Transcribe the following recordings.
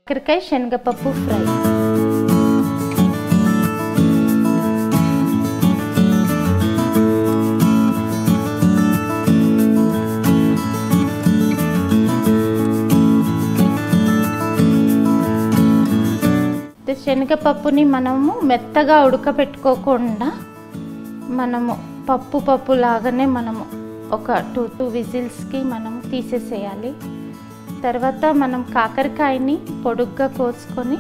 కాకరకాయ శనగపప్పు ఫ్రై. శనగపప్పుని మనము మెత్తగా ఉడకబెట్టుకోకుండా మనము పప్పు లాగానే మనము ఒక 2 విజిల్స్కి మనం తీసేసేయాలి. తర్వాత మనం కాకరకాయని పొడుగ్గా కోసుకొని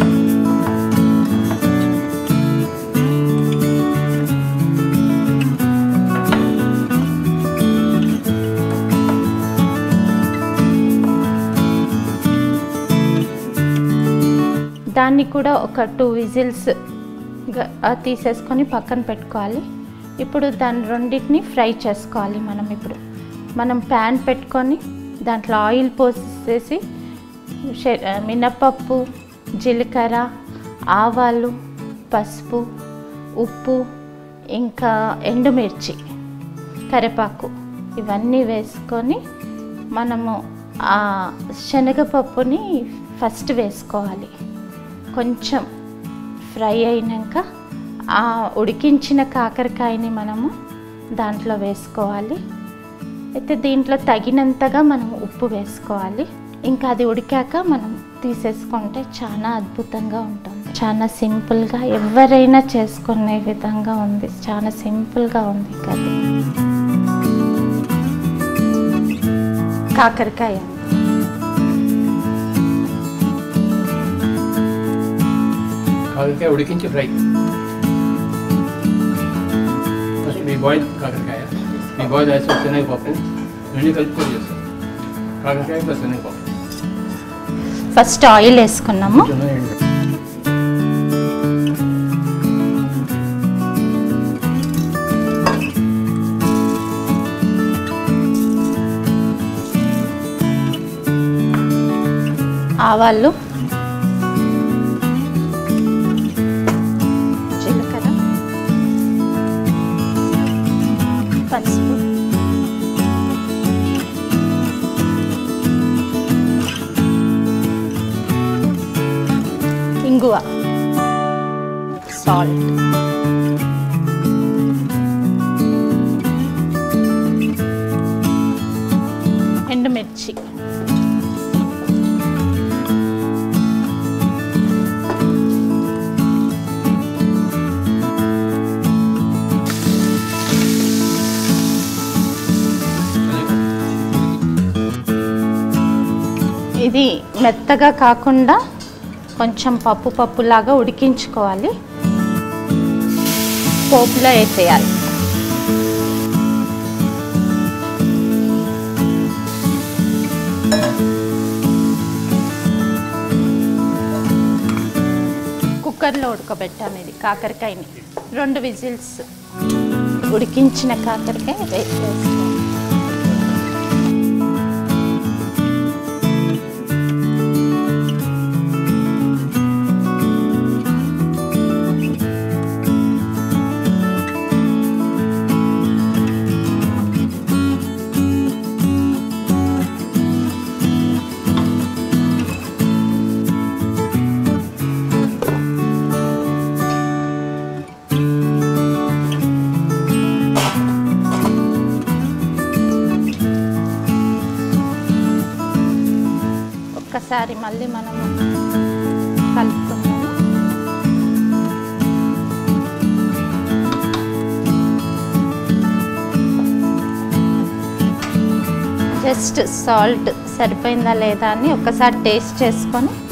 దాన్ని కూడా ఒక 2 విజిల్స్ తీసేసుకొని పక్కన పెట్టుకోవాలి. ఇప్పుడు దాని రెండింటిని ఫ్రై చేసుకోవాలి. మనం ప్యాన్ పెట్టుకొని దాంట్లో ఆయిల్ పోసేసి మినపప్పు, జీలకర్ర, ఆవాలు, పసుపు, ఉప్పు, ఇంకా ఎండుమిర్చి, కరివేపాకు ఇవన్నీ వేసుకొని మనము ఆ శనగపప్పుని ఫస్ట్ వేసుకోవాలి. కొంచెం ఫ్రై అయినాక ఆ ఉడికించిన కాకరకాయని మనము దాంట్లో వేసుకోవాలి. అయితే దీంట్లో తగినంతగా మనం ఉప్పు వేసుకోవాలి. ఇంకా అది ఉడికాక మనం తీసేసుకుంటే చాలా అద్భుతంగా ఉంటుంది. చాలా సింపుల్గా ఎవరైనా చేసుకునే విధంగా ఉంది. చాలా సింపుల్గా ఉంది కర్రీ. కాకరకాయ ఉడికించి ఫ్రై. ఫస్ట్ మీ బాయిల్ కాకరకాయ, మీ బాయిల్ వేసి శనగపప్పు రెండు కలుపుకొని చేస్తాం. కాకరకాయ ప్లస్ శనగపప్పు. ఫస్ట్ ఆయిల్ వేసుకున్నాము. ఆవాలు, జీలకర్ర, పసుపు, ఇంగువ, సాల్ట్, ఎండుమిర్చి, ఇది మెత్తగా కాకుండా కొంచెం పప్పులాగా ఉడికించుకోవాలి. పోపులో వేసేయాలి. కుక్కర్లో ఉడకబెట్టాము ఇది కాకరకాయని. 2 విజిల్స్ ఉడికించిన కాకరకాయ వేసుకోవాలి. ఒక్కసారి మళ్ళీ మనము కలుపుకుందాము. జస్ట్ సాల్ట్ సరిపోయిందా లేదా అని ఒక్కసారి టేస్ట్ చేసుకొని